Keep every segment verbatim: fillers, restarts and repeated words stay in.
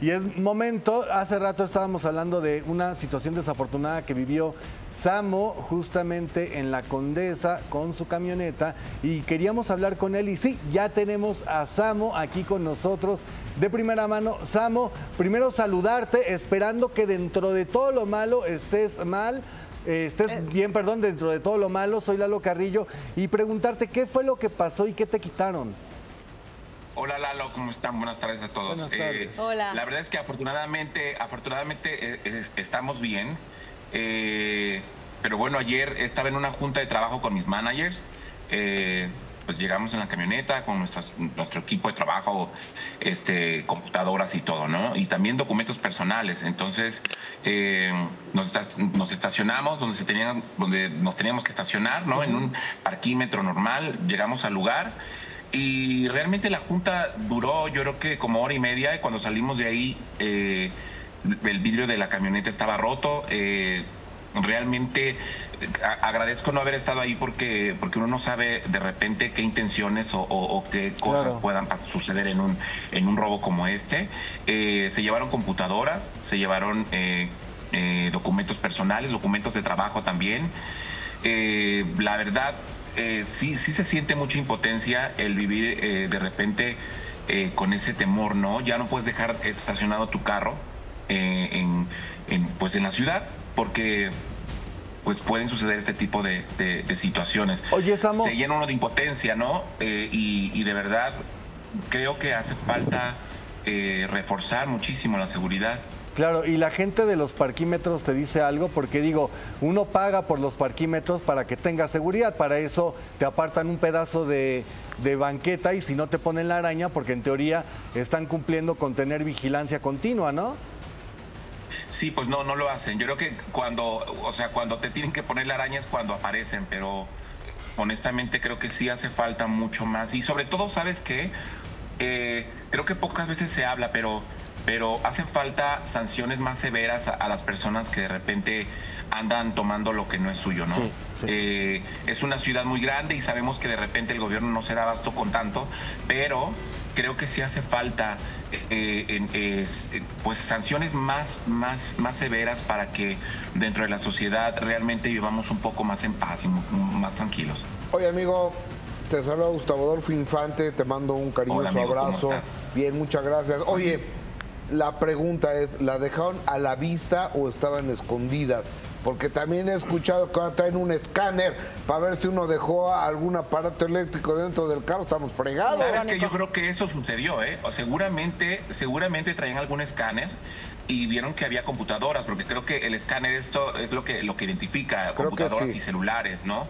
Y es momento, hace rato estábamos hablando de una situación desafortunada que vivió Samo justamente en La Condesa con su camioneta y queríamos hablar con él y sí, ya tenemos a Samo aquí con nosotros de primera mano. Samo, primero saludarte, esperando que dentro de todo lo malo estés mal, eh, estés eh. bien, perdón, dentro de todo lo malo. Soy Lalo Carrillo y preguntarte qué fue lo que pasó y qué te quitaron. Hola Lalo, ¿cómo están? Buenas tardes a todos. Buenas tardes. Eh, Hola. La verdad es que afortunadamente, afortunadamente eh, es, estamos bien. Eh, pero bueno, ayer estaba en una junta de trabajo con mis managers. Eh, pues llegamos en la camioneta con nuestras, nuestro equipo de trabajo, este, computadoras y todo, ¿no? Y también documentos personales. Entonces eh, nos, nos estacionamos donde, se tenían, donde nos teníamos que estacionar, ¿no? Uh-huh. En un parquímetro normal. Llegamos al lugar. Y realmente la junta duró, yo creo que como hora y media, y cuando salimos de ahí, eh, el vidrio de la camioneta estaba roto. Eh, realmente eh, agradezco no haber estado ahí porque, porque uno no sabe de repente qué intenciones o, o, o qué cosas claro. puedan suceder en un, en un robo como este. Eh, se llevaron computadoras, se llevaron eh, eh, documentos personales, documentos de trabajo también. Eh, la verdad... Eh, sí, sí se siente mucha impotencia el vivir eh, de repente eh, con ese temor, ¿no? Ya no puedes dejar estacionado tu carro eh, en, en, pues en la ciudad porque pues pueden suceder este tipo de, de, de situaciones. Oye, Samo. Se llena uno de impotencia, ¿no? Eh, y, y de verdad creo que hace falta eh, reforzar muchísimo la seguridad. Claro, y la gente de los parquímetros te dice algo, porque digo, uno paga por los parquímetros para que tenga seguridad, para eso te apartan un pedazo de, de banqueta y si no te ponen la araña, porque en teoría están cumpliendo con tener vigilancia continua, ¿no? Sí, pues no, no lo hacen. Yo creo que cuando, o sea, cuando te tienen que poner la araña es cuando aparecen, pero honestamente creo que sí hace falta mucho más. Y sobre todo, ¿sabes qué? Eh, creo que pocas veces se habla, pero... pero hacen falta sanciones más severas a, a las personas que de repente andan tomando lo que no es suyo, ¿no? Sí, sí. Eh, es una ciudad muy grande y sabemos que de repente el gobierno no se da abasto con tanto, pero creo que sí hace falta eh, eh, eh, pues sanciones más, más, más severas para que dentro de la sociedad realmente vivamos un poco más en paz y más tranquilos. Oye, amigo, te saluda Gustavo Adolfo Infante, te mando un cariñoso Hola, amigo, abrazo. ¿cómo estás? Bien, muchas gracias. Oye, la pregunta es, ¿la dejaron a la vista o estaban escondidas? Porque también he escuchado que ahora traen un escáner para ver si uno dejó algún aparato eléctrico dentro del carro. Estamos fregados. ¿Sabes que yo creo que eso sucedió, ¿eh? O seguramente, seguramente traían algún escáner y vieron que había computadoras, porque creo que el escáner esto es lo que, lo que identifica creo computadoras sí. y celulares, ¿no?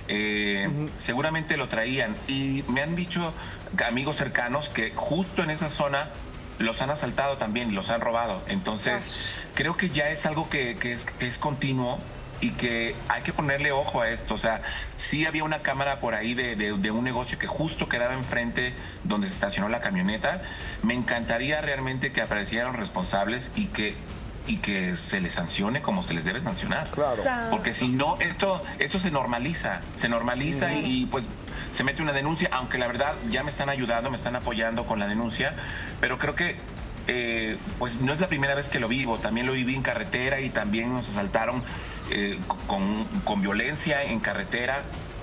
Eh, uh-huh. Seguramente lo traían. Y me han dicho amigos cercanos que justo en esa zona los han asaltado también y los han robado. Entonces, creo que ya es algo que, que, es, que es continuo y que hay que ponerle ojo a esto. O sea, sí había una cámara por ahí de, de, de un negocio que justo quedaba enfrente donde se estacionó la camioneta. Me encantaría realmente que aparecieran responsables y que y que se les sancione como se les debe sancionar. Claro. Porque si no, esto, esto se normaliza, se normaliza uh-huh. y, y pues se mete una denuncia, aunque la verdad ya me están ayudando, me están apoyando con la denuncia, pero creo que eh, pues no es la primera vez que lo vivo, también lo viví en carretera y también nos asaltaron eh, con, con violencia en carretera,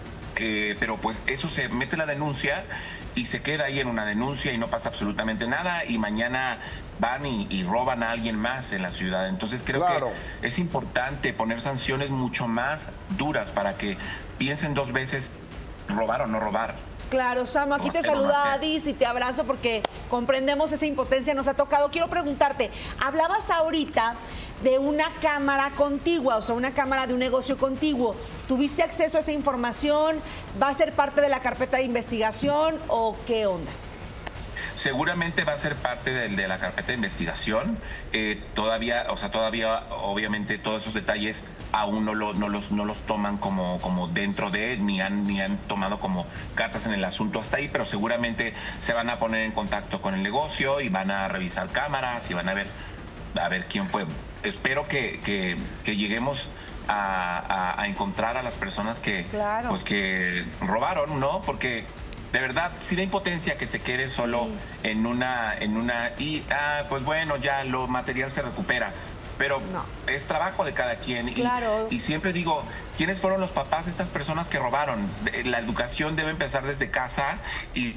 eh, pero pues eso se mete la denuncia y se queda ahí en una denuncia y no pasa absolutamente nada y mañana van y, y roban a alguien más en la ciudad. Entonces creo claro. que es importante poner sanciones mucho más duras para que piensen dos veces robar o no robar. Claro, Samo, aquí te saluda Adis y te abrazo porque comprendemos esa impotencia, nos ha tocado. Quiero preguntarte, hablabas ahorita de una cámara contigua, o sea, una cámara de un negocio contiguo. ¿Tuviste acceso a esa información? ¿Va a ser parte de la carpeta de investigación o qué onda? Seguramente va a ser parte de, de la carpeta de investigación. Eh, todavía, o sea, todavía, obviamente, todos esos detalles aún no, lo, no, los, no los toman como, como dentro de, ni han, ni han tomado como cartas en el asunto hasta ahí, pero seguramente se van a poner en contacto con el negocio y van a revisar cámaras y van a ver, a ver quién fue. Espero que, que, que lleguemos a, a, a encontrar a las personas que, claro. pues, que robaron, ¿no? Porque de verdad, sí da impotencia que se quede solo sí. en una, en una, y ah, pues bueno, ya lo material se recupera. Pero no. es trabajo de cada quien. Claro. Y, y siempre digo, ¿quiénes fueron los papás de estas personas que robaron? La educación debe empezar desde casa y...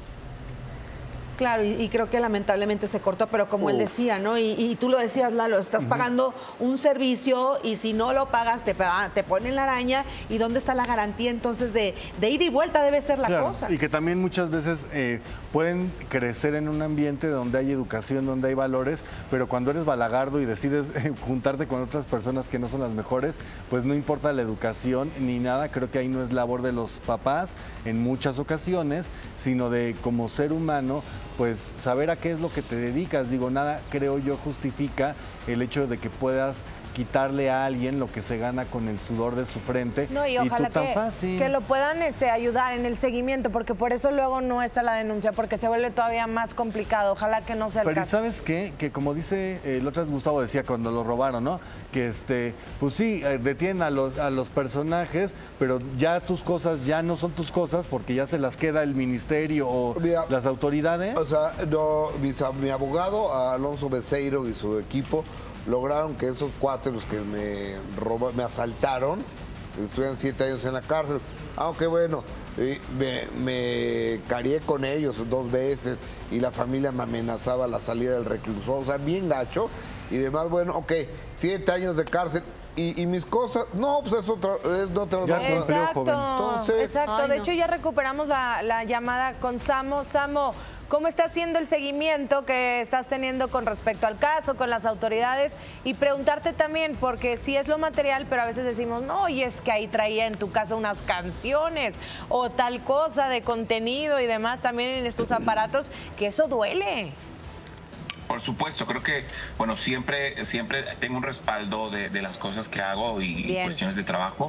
Claro, y, y creo que lamentablemente se cortó, pero como Uf. él decía, ¿no? Y, y tú lo decías, Lalo, estás uh-huh. pagando un servicio y si no lo pagas te, te ponen la araña. ¿Y dónde está la garantía entonces de, de ida y vuelta debe ser la claro, cosa? Y que también muchas veces eh, pueden crecer en un ambiente donde hay educación, donde hay valores, pero cuando eres balagardo y decides eh, juntarte con otras personas que no son las mejores, pues no importa la educación ni nada, creo que ahí no es labor de los papás en muchas ocasiones, sino de como ser humano, pues saber a qué es lo que te dedicas. Digo, nada, creo yo, justifica el hecho de que puedas quitarle a alguien lo que se gana con el sudor de su frente. No, y ojalá y tú tan que, fácil. que lo puedan este, ayudar en el seguimiento, porque por eso luego no está la denuncia, porque se vuelve todavía más complicado. Ojalá que no sea el Pero caso. ¿sabes qué? Que como dice, eh, el otro Gustavo decía cuando lo robaron, ¿no? Que este, pues sí, eh, detienen a los, a los personajes, pero ya tus cosas ya no son tus cosas porque ya se las queda el ministerio o Mira, las autoridades. O sea, no, mi, mi abogado, Alonso Becerro y su equipo, lograron que esos cuatro los que me robaron, me asaltaron, estuvieran siete años en la cárcel. Aunque bueno, me, me carié con ellos dos veces y la familia me amenazaba la salida del reclusorio, o sea, bien gacho. Y demás, bueno, ok, siete años de cárcel. Y, y mis cosas, no, pues es otra, es no te lo ya no, exacto, joven. Entonces, exacto. Ay, de no. hecho ya recuperamos la, la llamada con Samo. Samo, ¿cómo está haciendo el seguimiento que estás teniendo con respecto al caso, con las autoridades? Y preguntarte también, porque sí es lo material, pero a veces decimos, no, y es que ahí traía en tu caso unas canciones o tal cosa de contenido y demás también en estos aparatos, que eso duele. Por supuesto, creo que, bueno, siempre, siempre tengo un respaldo de, de las cosas que hago y Bien. cuestiones de trabajo.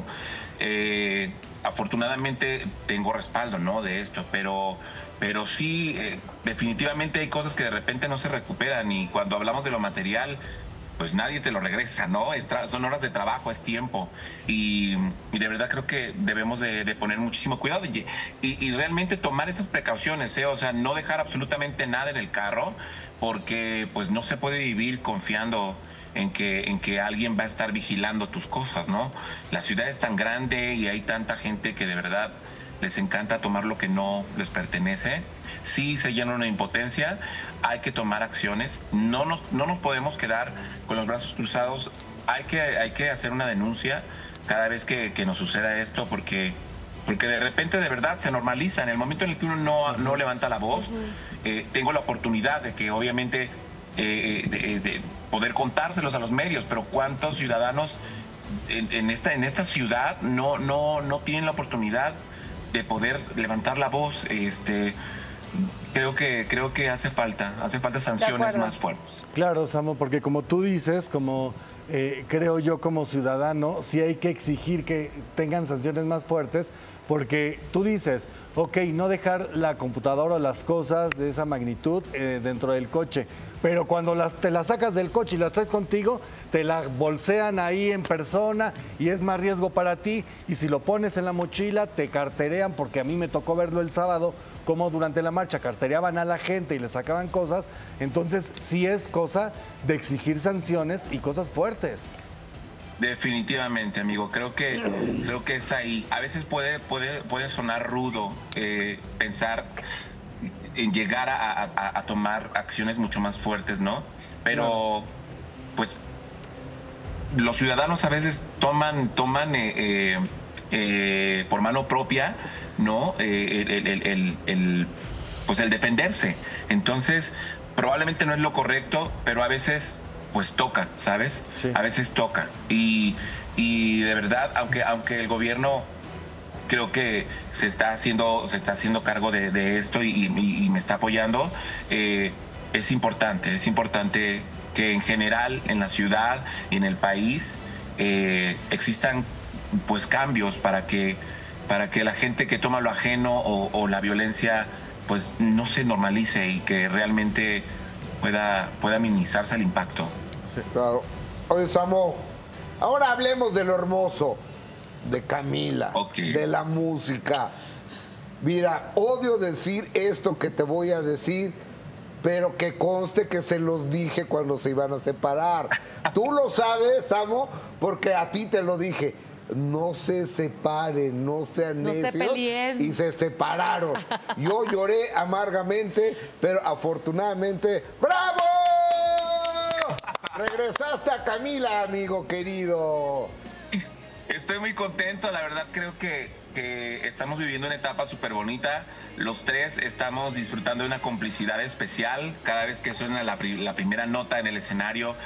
Eh, afortunadamente tengo respaldo, ¿no? De esto, pero, pero sí, eh, definitivamente hay cosas que de repente no se recuperan y cuando hablamos de lo material, pues nadie te lo regresa, ¿no? Es son horas de trabajo, es tiempo y, y de verdad creo que debemos de, de poner muchísimo cuidado y, y, y realmente tomar esas precauciones, ¿eh? O sea, no dejar absolutamente nada en el carro porque pues no se puede vivir confiando en que, en que alguien va a estar vigilando tus cosas, ¿no? La ciudad es tan grande y hay tanta gente que de verdad les encanta tomar lo que no les pertenece. Sí se llena una impotencia, hay que tomar acciones, no nos, no nos podemos quedar con los brazos cruzados, hay que, hay que hacer una denuncia cada vez que, que nos suceda esto porque, porque de repente de verdad se normaliza. En el momento en el que uno no, no levanta la voz, uh-huh. eh, tengo la oportunidad de que obviamente eh, de, de poder contárselos a los medios, pero ¿cuántos ciudadanos en, en, esta, en esta ciudad no, no, no tienen la oportunidad de poder levantar la voz? Este, creo que, creo que hace falta, hace falta sanciones más fuertes. Claro, Samo, porque como tú dices, como eh, creo yo como ciudadano, sí hay que exigir que tengan sanciones más fuertes, porque tú dices, ok, no dejar la computadora o las cosas de esa magnitud eh, dentro del coche, pero cuando las, te las sacas del coche y las traes contigo, te la bolsean ahí en persona y es más riesgo para ti, y si lo pones en la mochila te carterean, porque a mí me tocó verlo el sábado, como durante la marcha cartereaban a la gente y le sacaban cosas. Entonces sí es cosa de exigir sanciones y cosas fuertes. Definitivamente, amigo. Creo que creo que es ahí. A veces puede puede puede sonar rudo eh, pensar en llegar a, a, a tomar acciones mucho más fuertes, ¿no? Pero no. pues los ciudadanos a veces toman toman eh, eh, eh, por mano propia, ¿no? Eh, el, el, el, el, pues el defenderse. Entonces probablemente no es lo correcto, pero a veces pues toca, ¿sabes? Sí. A veces toca. Y, y de verdad, aunque, aunque el gobierno creo que se está haciendo, se está haciendo cargo de, de esto y, y, y me está apoyando, eh, es importante, es importante que en general en la ciudad y en el país eh, existan pues cambios para que, para que la gente que toma lo ajeno o, o la violencia pues no se normalice y que realmente pueda, pueda minimizarse el impacto. Sí, claro. Oye, Samo, ahora hablemos de lo hermoso, de Camila, okay. de la música, Mira, odio decir esto que te voy a decir, pero que conste que se los dije cuando se iban a separar. Tú lo sabes, Samo, porque a ti te lo dije. No se separen, no sean No se necios. peleen. Y se separaron. Yo lloré amargamente, pero afortunadamente, ¡bravo! Regresaste a Camila, amigo querido. Estoy muy contento, la verdad creo que, que estamos viviendo una etapa súper bonita. Los tres estamos disfrutando de una complicidad especial. Cada vez que suena la, pri- la primera nota en el escenario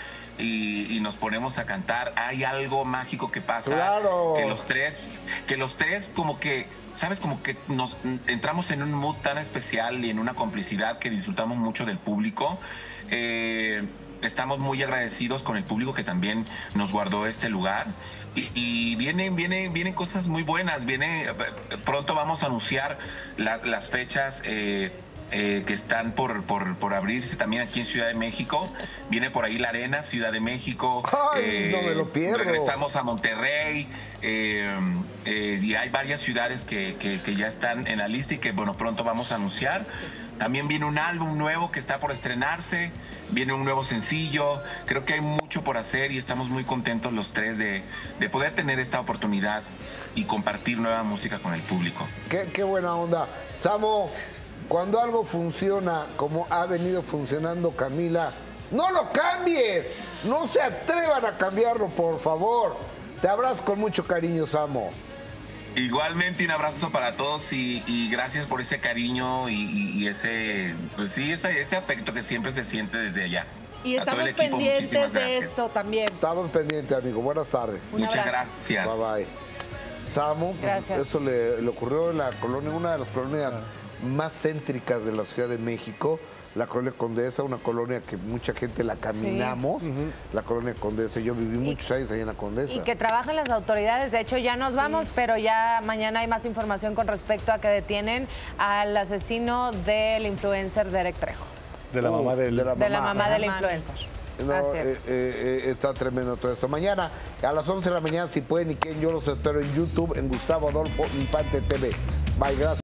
y, y nos ponemos a cantar, hay algo mágico que pasa. Claro. Que los tres, que los tres como que, ¿sabes? Como que nos entramos en un mood tan especial y en una complicidad que disfrutamos mucho del público. Eh, Estamos muy agradecidos con el público que también nos guardó este lugar y, y vienen, vienen, vienen cosas muy buenas. Viene, pronto vamos a anunciar las, las fechas eh, eh, que están por, por, por abrirse también aquí en Ciudad de México. Viene por ahí La Arena, Ciudad de México. Ay, no me lo pierdo. Regresamos a Monterrey eh, eh, y hay varias ciudades que, que, que ya están en la lista y que bueno, pronto vamos a anunciar. También viene un álbum nuevo que está por estrenarse, viene un nuevo sencillo. Creo que hay mucho por hacer y estamos muy contentos los tres de, de poder tener esta oportunidad y compartir nueva música con el público. Qué, qué buena onda. Samo, cuando algo funciona como ha venido funcionando Camila, no lo cambies. No se atrevan a cambiarlo, por favor. Te abrazo con mucho cariño, Samo. Igualmente un abrazo para todos y, y gracias por ese cariño y, y- y ese, pues sí, ese, ese afecto que siempre se siente desde allá. Y A todo el estamos equipo, pendientes muchísimas de gracias. esto también. Estamos pendientes, amigo. Buenas tardes. Un Muchas abrazo. gracias. Bye bye. Samo, pues, Gracias. eso le, le ocurrió en la colonia, una de las colonias más céntricas de la Ciudad de México, la colonia Condesa, una colonia que mucha gente la caminamos, la colonia Condesa. Yo viví muchos años ahí en la Condesa. Y que trabajan las autoridades. De hecho, ya nos vamos, pero ya mañana hay más información con respecto a que detienen al asesino del influencer Derek Trejo. De la mamá Uf, del... de la De la mamá. mamá del Mamá. influencer. No, Así es. eh, eh, eh, está tremendo todo esto. Mañana a las once de la mañana, si pueden y quieren, yo los espero en YouTube, en Gustavo Adolfo Infante T V. Bye, gracias.